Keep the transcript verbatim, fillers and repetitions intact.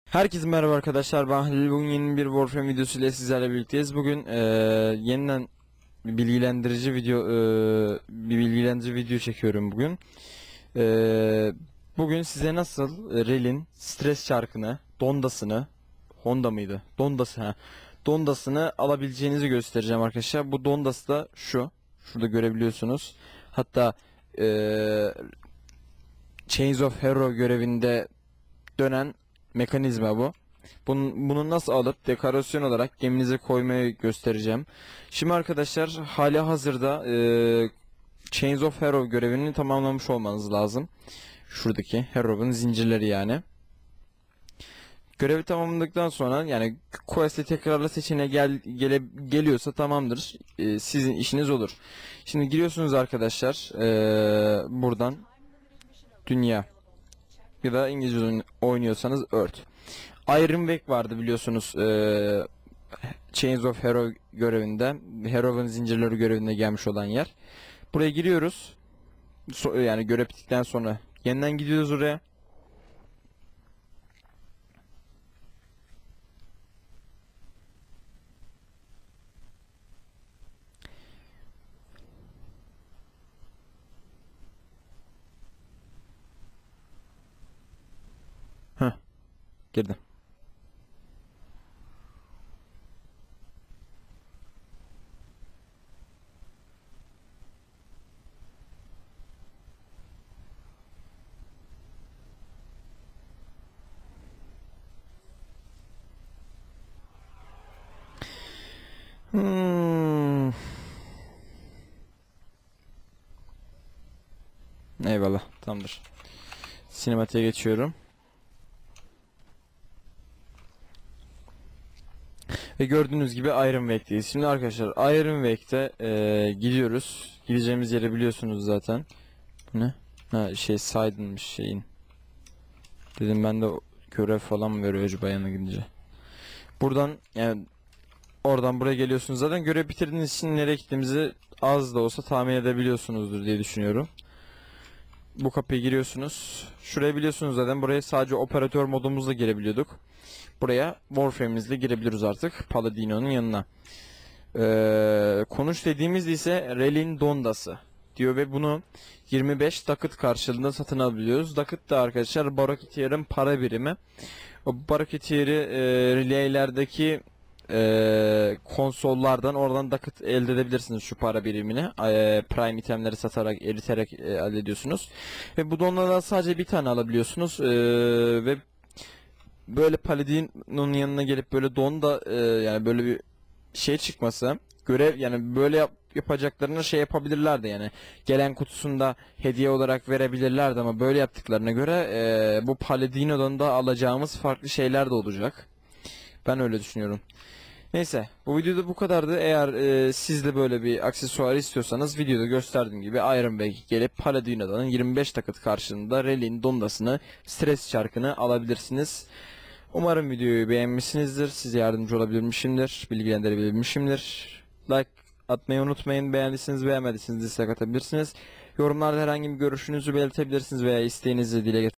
Herkese merhaba arkadaşlar, ben Halil. Bugün yeni bir Warframe videosu ile sizlerle birlikteyiz. Bugün e, yeniden bir bilgilendirici video e, bir bilgilendirici video çekiyorum bugün. E, bugün size nasıl e, Rel'in stres çarkını, dondasını, Honda mıydı? Dondası ha. Dondasını alabileceğinizi göstereceğim arkadaşlar. Bu dondası da şu. Şurada görebiliyorsunuz. Hatta e, Chains of Hero görevinde dönen mekanizma bu. Bunun, bunu nasıl alıp dekorasyon olarak geminize koymayı göstereceğim. Şimdi arkadaşlar hali hazırda e, Chains of Hero görevini tamamlamış olmanız lazım. Şuradaki Hero'nun zincirleri yani. Görevi tamamladıktan sonra yani quest'i tekrarla seçeneğe gel, gele, geliyorsa tamamdır. E, sizin işiniz olur. Şimdi giriyorsunuz arkadaşlar e, buradan dünya ya da İngilizce oynuyorsanız Earth. Iron Wake vardı biliyorsunuz ee, Chains of Hero görevinde, Hero'nun zincirleri görevinde gelmiş olan yer. Buraya giriyoruz. So yani görev bittikten sonra yeniden gidiyoruz oraya. Heh, girdim. Hmm. Eyvallah, tamamdır. Sinematiğe geçiyorum. Ve gördüğünüz gibi Iron Wake'deyiz. Şimdi arkadaşlar Iron Wake'de ee, gidiyoruz. Gideceğimiz yeri biliyorsunuz zaten. Bu ne? Ha, şey Siden'mış şeyin. Dedim ben de görev falan mı veriyor acaba yana gidince. Buradan yani oradan buraya geliyorsunuz. Zaten görev bitirdiğiniz için nereye gittiğimizi az da olsa tahmin edebiliyorsunuzdur diye düşünüyorum. Bu kapıya giriyorsunuz. Şuraya biliyorsunuz zaten buraya sadece operatör modumuzla girebiliyorduk. Buraya Warframe'imizle girebiliyoruz artık Paladino'nun yanına. Ee, konuş dediğimiz ise Rel'in dondası diyor ve bunu yirmi beş dakit karşılığında satın alabiliyoruz. Dakit da arkadaşlar Baroketeer'in para birimi. O Baroketeer'i e, relaylerdeki e, konsollardan oradan dakit elde edebilirsiniz şu para birimini. E, Prime itemleri satarak, eriterek e, elde ediyorsunuz. Ve bu donlardan sadece bir tane alabiliyorsunuz. E, ve böyle Paladin'in yanına gelip böyle don da e, yani böyle bir şey çıkması, görev yani böyle yap, yapacaklarını şey yapabilirlerdi yani gelen kutusunda hediye olarak verebilirlerdi ama böyle yaptıklarına göre e, bu Paladino'dan da alacağımız farklı şeyler de olacak. Ben öyle düşünüyorum. Neyse, bu videoda bu kadardı. Eğer e, siz de böyle bir aksesuar istiyorsanız videoda gösterdiğim gibi Iron Bag gelip Paladino'dan yirmi beş dakika karşılığında Rel'in dondasını, stres çarkını alabilirsiniz. Umarım videoyu beğenmişsinizdir. Size yardımcı olabilmişimdir, bilgilendirebilmişimdir. Like atmayı unutmayın. Beğendiyseniz, beğenmediyseniz dislike atabilirsiniz. Yorumlarda herhangi bir görüşünüzü belirtebilirsiniz veya isteğinizi dile getirebilirsiniz.